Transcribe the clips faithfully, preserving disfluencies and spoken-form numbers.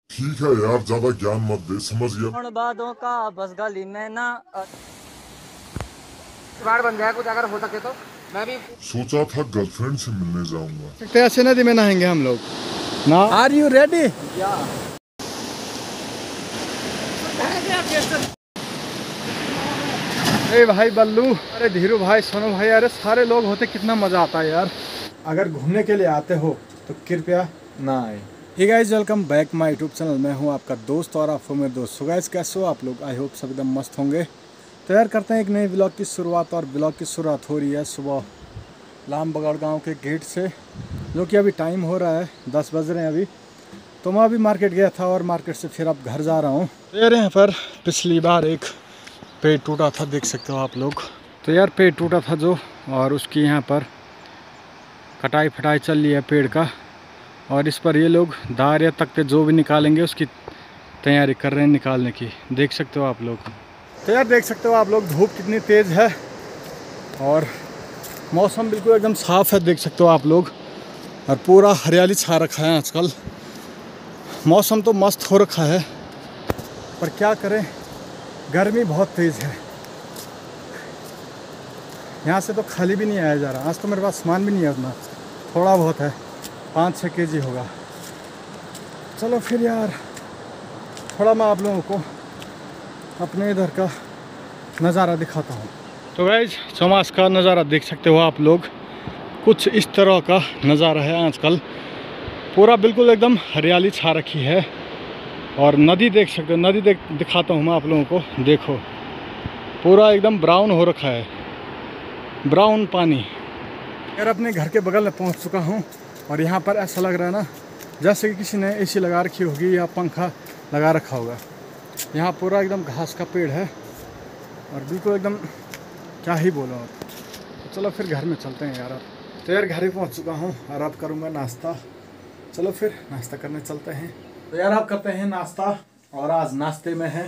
ठीक है यार, ज्यादा ज्ञान मत दे, समझ गया। उन बातों का बस गली में ना जुगाड़ बन जाए कुछ अगर हो सके तो। मैं भी सोचा था गर्लफ्रेंड से मिलने जाऊंगा। सकते हैं, ऐसे नदी में नहाएंगे हम लोग ना। Are you ready? अरे भाई बल्लू, अरे धीरू भाई, सोनू भाई, अरे सारे लोग होते कितना मजा आता है यार। अगर घूमने के लिए आते हो तो कृपया ना आए। Hey guys, welcome back my YouTube channel. मैं हूं आपका दोस्त और आप हो मेरे दोस्त। सो गाइस, कैसे हो आप लोग? आई होप सब एकदम मस्त होंगे। तो यार करते हैं एक नए ब्लॉग की शुरुआत। और ब्लॉग की शुरुआत हो रही है सुबह लाम बगड़ गाँव के गेट से, जो कि अभी टाइम हो रहा है दस बज रहे हैं अभी। तो मैं अभी मार्केट गया था और मार्केट से फिर अब घर जा रहा हूँ। तो यार यहाँ पर पिछली बार एक पेड़ टूटा था, देख सकते हो आप लोग। तो यार पेड़ टूटा था जो, और उसकी यहाँ पर कटाई फटाई चल रही है पेड़ का। और इस पर ये लोग दार या तख्ते जो भी निकालेंगे उसकी तैयारी कर रहे हैं निकालने की, देख सकते हो आप लोग। तो यार देख सकते हो आप लोग धूप कितनी तेज़ है और मौसम बिल्कुल एकदम साफ़ है, देख सकते हो आप लोग। और पूरा हरियाली छा रखा है आजकल। मौसम तो मस्त हो रखा है, पर क्या करें, गर्मी बहुत तेज़ है। यहाँ से तो खाली भी नहीं आया जा रहा। आज तो मेरे पास सामान भी नहीं है उतना, थोड़ा बहुत है, पाँच छः के जी होगा। चलो फिर यार, थोड़ा मैं आप लोगों को अपने इधर का नज़ारा दिखाता हूँ। तो गाइस, चौमास का नज़ारा देख सकते हो आप लोग। कुछ इस तरह का नज़ारा है आजकल। पूरा बिल्कुल एकदम हरियाली छा रखी है। और नदी देख सकते हो, नदी देख दिखाता हूँ मैं आप लोगों को। देखो पूरा एकदम ब्राउन हो रखा है, ब्राउन पानी। यार अपने घर के बगल में पहुँच चुका हूँ और यहाँ पर ऐसा लग रहा है ना जैसे कि किसी ने एसी लगा रखी होगी या पंखा लगा रखा होगा। यहाँ पूरा एकदम घास का पेड़ है और बिल्कुल एकदम क्या ही बोलो। तो चलो फिर घर में चलते हैं यार अब। तो यार घर ही पहुँच चुका हूँ और अब करूँगा नाश्ता। चलो फिर नाश्ता करने चलते हैं। तो यार अब करते हैं नाश्ता। और आज नाश्ते में है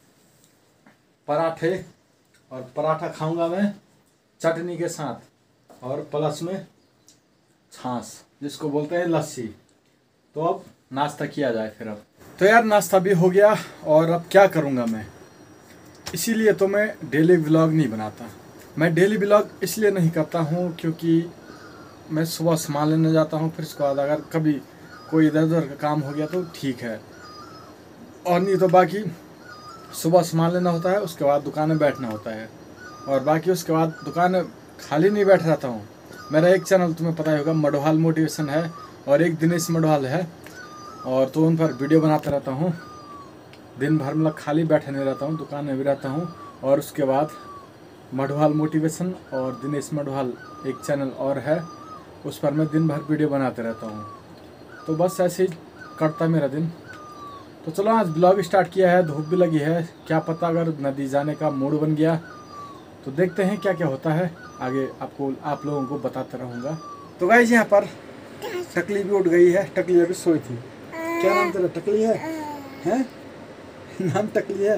पराठे, और पराठा खाऊंगा मैं चटनी के साथ और प्लस में छाछ, जिसको बोलते हैं लस्सी। तो अब नाश्ता किया जाए फिर। अब तो यार नाश्ता भी हो गया और अब क्या करूंगा मैं, इसीलिए तो मैं डेली व्लॉग नहीं बनाता। मैं डेली व्लॉग इसलिए नहीं करता हूँ क्योंकि मैं सुबह सामान लेने जाता हूँ, फिर उसके बाद अगर कभी कोई इधर उधर का काम हो गया तो ठीक है, और नहीं तो बाकी सुबह सामान लेना होता है, उसके बाद दुकान में बैठना होता है। और बाकी उसके बाद दुकान में खाली नहीं बैठ रहता हूँ। मेरा एक चैनल तुम्हें पता ही होगा, मडवाल मोटिवेशन है, और एक दिनेश मडवाल है, और तो उन पर वीडियो बनाता रहता हूँ। दिन भर मतलब खाली बैठे नहीं रहता हूँ, दुकान में भी रहता हूँ। और उसके बाद मडवाल मोटिवेशन और दिनेश मडवाल एक चैनल और है, उस पर मैं दिन भर वीडियो बनाते रहता हूँ। तो बस ऐसे ही कटता मेरा दिन। तो चलो आज ब्लॉग स्टार्ट किया है, धूप भी लगी है, क्या पता अगर नदी जाने का मूड बन गया तो देखते हैं क्या क्या होता है आगे, आपको आप लोगों को बताता रहूँगा। तो गाइस यहाँ पर टकली भी उठ गई है, टकली अभी सोई थी। क्या नाम तेरा? टकली है, हैं? नाम टकली है,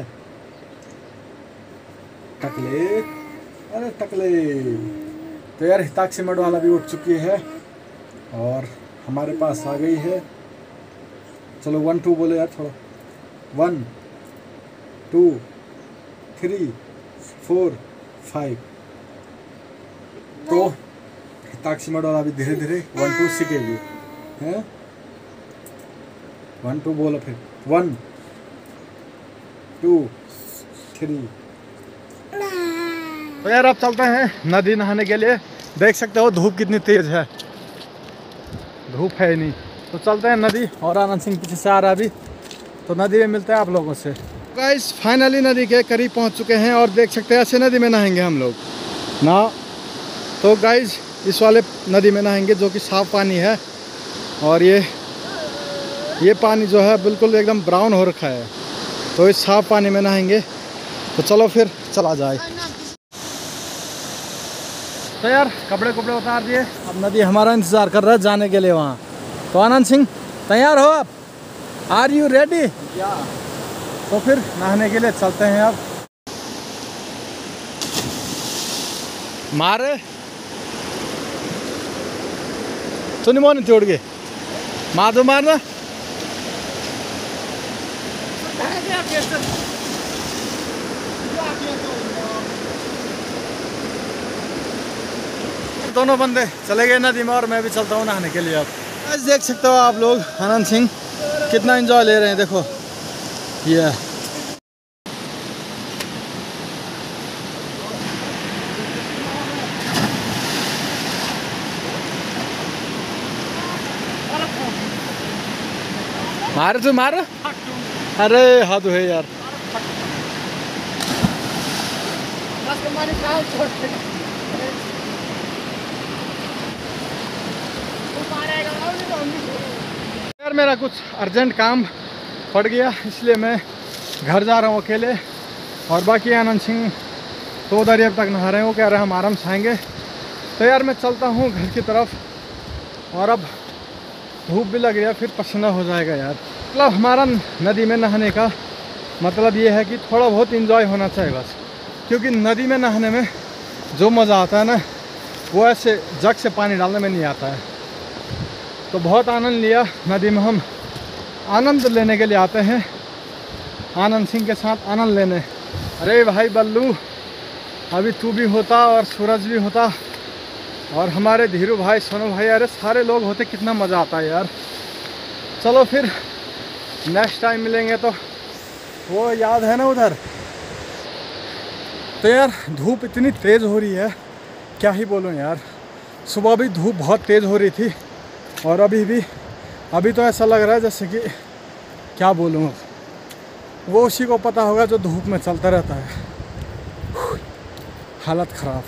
टकले, अरे टकले। तो यार हिताक्षी मडवाला भी उठ चुकी है और हमारे पास आ गई है। चलो वन टू बोले यार थोड़ा। One two three four five. तो हिताक्षी मडवाला अभी धीरे धीरे वन टू सीखेगी, हैं? वन टू बोलो फिर। One two three. तो यार अब चलते हैं नदी नहाने के लिए। देख सकते हो धूप कितनी तेज है, धूप है ही नहीं। तो चलते हैं नदी, और आनंद सिंह पीछे से आ रहा है अभी। तो नदी में मिलते हैं आप लोगों से। गाइस फाइनली नदी के करीब पहुंच चुके हैं और देख सकते हैं ऐसे नदी में नहाएंगे हम लोग ना। तो गाइस इस वाले नदी में नहाएंगे जो कि साफ पानी है, और ये ये पानी जो है बिल्कुल एकदम ब्राउन हो रखा है। तो इस साफ पानी में नहाएंगे। तो चलो फिर चला जाए। तो यार कपड़े कपड़े उतार दिए, अब नदी हमारा इंतज़ार कर रहा है जाने के लिए वहाँ। तो आनंद सिंह तैयार हो आप? Are you ready? या। तो फिर नहाने के लिए चलते हैं अब। मारे तो नहीं मोन तोड़ गए, मार दो मारना। दोनों बंदे चले गए नदी में और मैं भी चलता हूँ नहाने के लिए। अब आज देख सकते हो आप लोग आनंद सिंह कितना एंजॉय ले रहे हैं। देखो ये मार तो मार। अरे हाथ है यार। यार मेरा कुछ अर्जेंट काम पड़ गया इसलिए मैं घर जा रहा हूँ अकेले, और बाकी आनंद सिंह तो उधर अब तक नहा रहे हो, कह रहे हैं हम आराम से आएंगे। तो यार मैं चलता हूँ घर की तरफ, और अब धूप भी लग गया फिर पसीना हो जाएगा यार। मतलब हमारा नदी में नहाने का मतलब ये है कि थोड़ा बहुत एंजॉय होना चाहिए बस, क्योंकि नदी में नहाने में जो मज़ा आता है ना वो ऐसे जग से पानी डालने में नहीं आता है। तो बहुत आनंद लिया नदी में, हम आनंद लेने के लिए आते हैं आनंद सिंह के साथ आनंद लेने। अरे भाई बल्लू अभी तू भी होता और सूरज भी होता और हमारे धीरू भाई सोनू भाई, अरे सारे लोग होते कितना मज़ा आता है यार। चलो फिर नेक्स्ट टाइम मिलेंगे। तो वो याद है ना उधर। तो यार धूप इतनी तेज़ हो रही है क्या ही बोलूँ यार। सुबह भी धूप बहुत तेज़ हो रही थी और अभी भी अभी तो ऐसा लग रहा है जैसे कि क्या बोलूँ, वो उसी को पता होगा जो धूप में चलता रहता है। हालत ख़राब।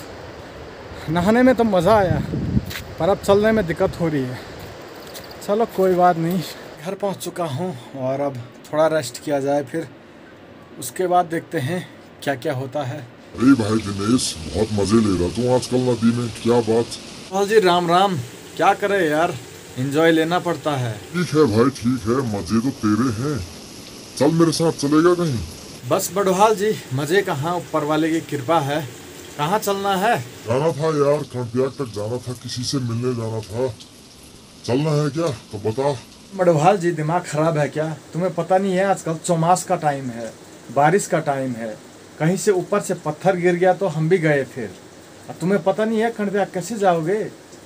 नहाने में तो मज़ा आया पर अब चलने में दिक्कत हो रही है। चलो कोई बात नहीं, घर पहुंच चुका हूं और अब थोड़ा रेस्ट किया जाए, फिर उसके बाद देखते हैं क्या क्या होता है। अरे भाई दिनेश बहुत मजे ले रहा तू आजकल नदी में, क्या बात। हाँ जी राम राम। क्या करे यार, एंजॉय लेना पड़ता है। ठीक है भाई ठीक है, मजे तो तेरे हैं। चल मेरे साथ चलेगा कहीं? बस बड़ोहाल जी मज़े कहाँ, ऊपर वाले की कृपा है। कहाँ चलना है? जाना था यार कर्णप्रयाग तक जाना था, किसी से मिलने जाना था। चलना है क्या तो बता। बड़ोहाल जी दिमाग खराब है क्या? तुम्हें पता नहीं है आजकल चौमास का टाइम है, बारिश का टाइम है, कहीं से ऊपर से पत्थर गिर गया तो हम भी गए फिर। अब तुम्हें पता नहीं है कर्णप्रयाग कैसे जाओगे?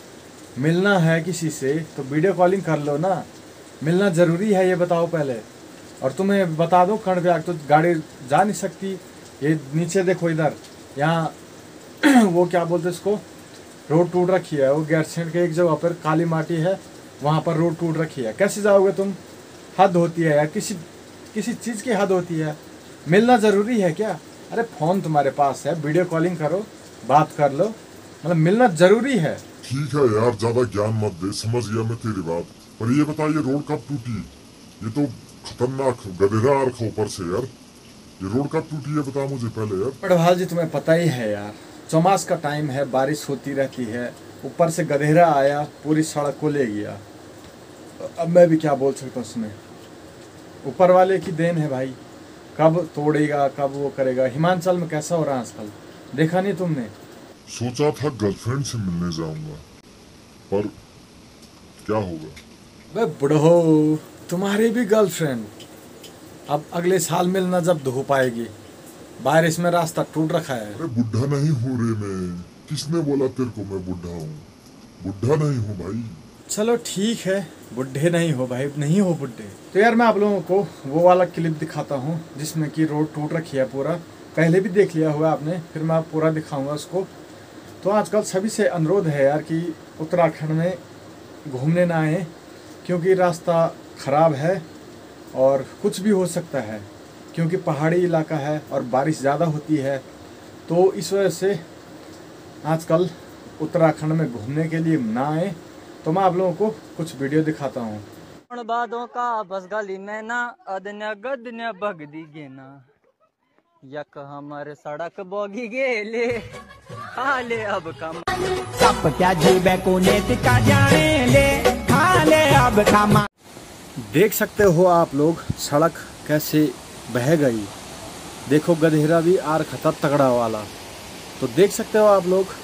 मिलना है किसी से तो वीडियो कॉलिंग कर लो ना। मिलना ज़रूरी है ये बताओ पहले। और तुम्हें बता दो कर्णप्रयाग तो गाड़ी जा नहीं सकती। ये नीचे देखो इधर, यहाँ वो क्या बोलते इसको, रोड टूट रखी है। वो गैरसेंट के एक जगह पर काली माटी है, वहाँ पर रोड टूट रखी है। कैसे जाओगे तुम? हद होती है यार, किसी किसी चीज़ की हद होती है। मिलना ज़रूरी है क्या? अरे फ़ोन तुम्हारे पास है, वीडियो कॉलिंग करो, बात कर लो, मतलब मिलना ज़रूरी है। ठीक है यार ज्यादा ज्ञान मत दे, समझ गया मैं तेरी बात। पर ये बता ये रोड कब टूटी? ये तो खतरनाक गधेरा आ रखा ऊपर से यार। ये रोड कब टूटी है बता मुझे पहले यार। बड़भाल जी तुम्हें पता ही है यार, चौमास का टाइम है, बारिश होती रहती है, ऊपर से गधेरा आया पूरी सड़क को ले गया। अब मैं भी क्या बोल सकता हूँ उसमें, ऊपर वाले की देन है भाई। कब तोड़ेगा कब वो करेगा। हिमाचल में कैसा हो रहा है आजकल, देखा नहीं तुमने? सोचा था गर्लफ्रेंड से मिलने जाऊंगा पर क्या होगा। बे बुढ़ो, तुम्हारी भी गर्लफ्रेंड। अब अगले साल मिलना जब धूप आएगी, बारिश में रास्ता टूट रखा है। अरे बुढ़ा नहीं हूँ रे मैं, किसने बोला तेरे को मैं बुढ़ा हूँ? बुढ़ा नहीं हूँ भाई। चलो ठीक है, बुढ़े नहीं हो भाई, नहीं हो बुढ़े। तो यार मैं आप लोगों को वो वाला क्लिप दिखाता हूँ जिसमें कि रोड टूट रखी है पूरा। पहले भी देख लिया हुआ आपने, फिर मैं पूरा दिखाऊंगा उसको। तो आजकल सभी से अनुरोध है यार कि उत्तराखंड में घूमने ना आए, क्योंकि रास्ता ख़राब है और कुछ भी हो सकता है, क्योंकि पहाड़ी इलाका है और बारिश ज़्यादा होती है। तो इस वजह से आजकल उत्तराखंड में घूमने के लिए ना आए। तो मैं आप लोगों को कुछ वीडियो दिखाता हूँ। बादों का बस गली में ना अदन्या गदन्या बगदी गेना यक हमारे सड़क बोगी गेले हाले अब कम सब क्या जीवे को नेतिका जाने ले हाले अब कमा। देख सकते हो आप लोग सड़क कैसे बह गई। देखो गधेरा भी आ रखा था तगड़ा वाला, तो देख सकते हो आप लोग।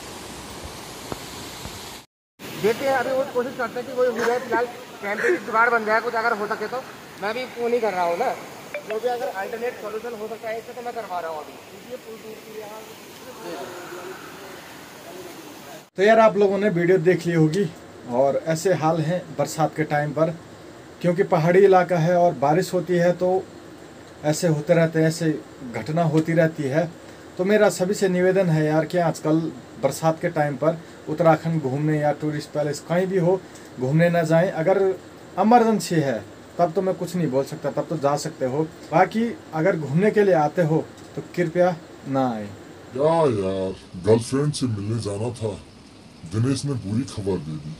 देखते हैं अभी वो कोशिश करते हैं कि कोई हो जाए। फिलहाल कैंपे की जुगाड़ बन जाए कुछ, अगर हो सके तो। मैं भी फोन ही कर रहा हूँ ना, जो भी अगर अल्टरनेट सोल्यूशन हो सकता है इससे तो मैं करवा रहा हूँ अभी। ये पुल टूट के यहाँ तो यार आप लोगों ने वीडियो देख ली होगी और ऐसे हाल हैं बरसात के टाइम पर, क्योंकि पहाड़ी इलाका है और बारिश होती है तो ऐसे होते रहते हैं, ऐसे घटना होती रहती है। तो मेरा सभी से निवेदन है यार कि आजकल बरसात के टाइम पर उत्तराखंड घूमने या टूरिस्ट पैलेस कहीं भी हो घूमने ना जाएं। अगर इमरजेंसी है तब तो मैं कुछ नहीं बोल सकता, तब तो जा सकते हो। बाकी अगर घूमने के लिए आते हो तो कृपया ना आए। क्या यार, गर्लफ्रेंड से मिलने जाना था, दिनेश ने बुरी खबर दे दी।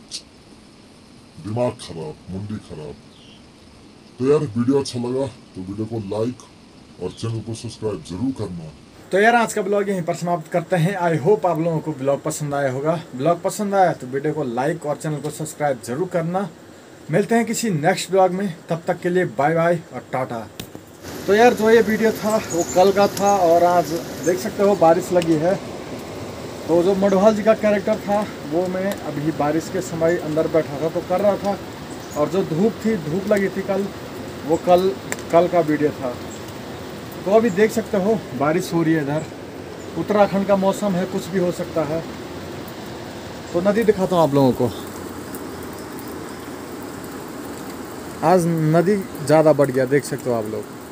दिमाग खराब, मुंडी खराब। तो यार वीडियो अच्छा लगा तो वीडियो को लाइक और चैनल को सब्सक्राइब जरूर करना। तो यार आज का ब्लॉग यहीं पर समाप्त करते हैं। आई होप आप लोगों को ब्लॉग पसंद आया होगा। ब्लॉग पसंद आया तो वीडियो को लाइक और चैनल को सब्सक्राइब जरूर करना। मिलते हैं किसी नेक्स्ट ब्लॉग में, तब तक के लिए बाय बाय और टाटा। तो यार जो ये वीडियो था वो कल का था और आज देख सकते हो बारिश लगी है। तो जो मडवाल जी का कैरेक्टर था वो मैं अभी बारिश के समय अंदर बैठा था तो कर रहा था, और जो धूप थी धूप लगी थी कल, वो कल कल का वीडियो था। तो अभी देख सकते हो बारिश हो रही है इधर। उत्तराखंड का मौसम है, कुछ भी हो सकता है। तो नदी दिखाता हूँ आप लोगों को। आज नदी ज़्यादा बढ़ गया, देख सकते हो आप लोग।